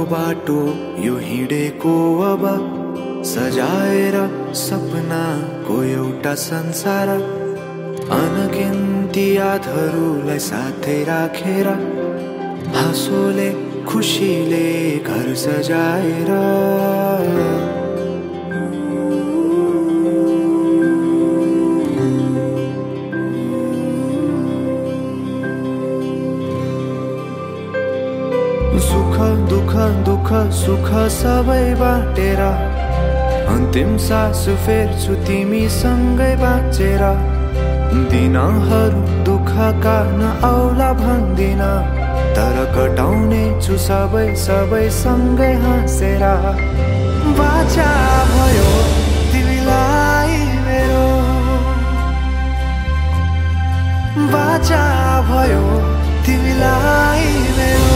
बाटो यो हिँडेको अब सजाएर सपनाको एउटा संसार अनगिन्ती यादहरूलाई साथै राखेर हाँसोले खुसीले घर सजाएर सुख दुख दुख सुख सबै बाटेर अन्तिम सास फेर्छु तिमीसँगै बाँचेर दिनहरू दुःखका नआउला भन्दिन तर कटाउने छु सबै सबै सँगै हाँसेर बाचा भयो तिमीलाई मेरो बाचा भयो तिमीलाई मेरो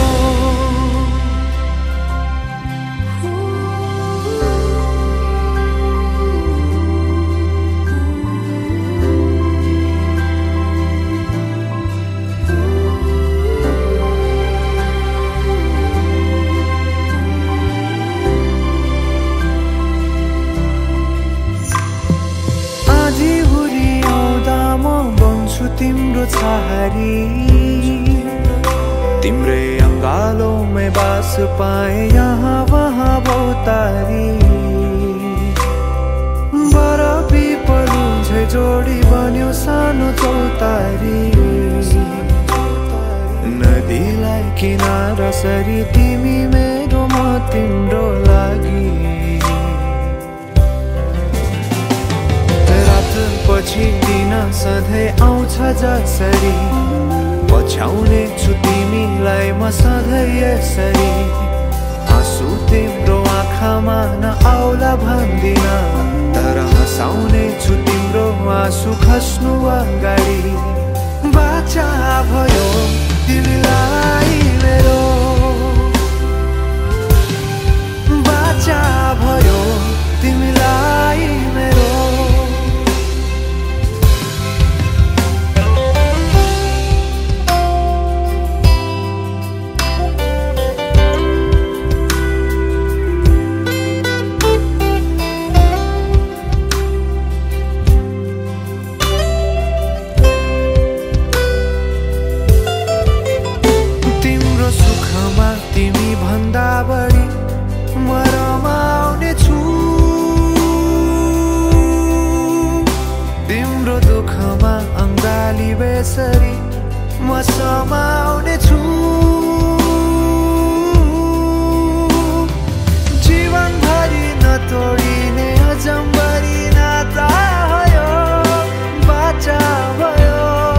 तिम्रो छहारी तिम्रै अंगालों में बास पाए यहाँ वहाँ बहुतारी बर पिपलु झै जोडी बन्यो सानो चौतारी नदीलाई किनारा सरी तिमी मेरो म तिम्रो लागि पछि दिन सधैँ आउँछ जसरी पछ्याउने छु तिमीलाई म सधैँ यसरी आँसु तिम्रो आँखामा नआउला भन्दिन तर हँसाउने छु तिम्रो आँसु खस्नु अगाडि बाचा भयो तिमीलाई मेरो बाचा भयो तिमीलाई मेरो तिमी भन्दा बढी म रमाउने छु तिम्रो दुःखमा अंगाली बेसरी म समाउने छु जीवनभरि नतोडिने अजम्बरी नाता भयो बाचा भयो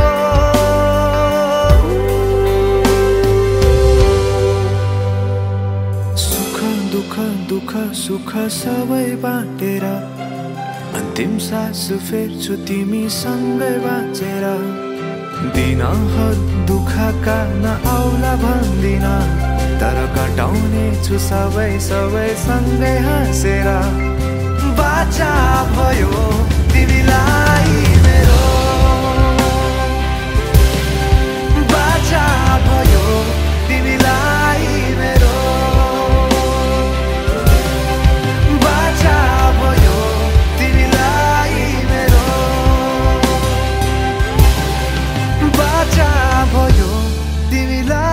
दुःख सुख सबै बाटेर अन्तिम सास फेर्छु तिमीसँगै बाँचेर दिनहरू दुःखका नआउला भन्दिन तर कटाउने छु सबै सबै सँगै हाँसेर बाचा भयो तिमीलाई मेरो बाचा भयो तिमीलाई मेरो भयो तिमीलाई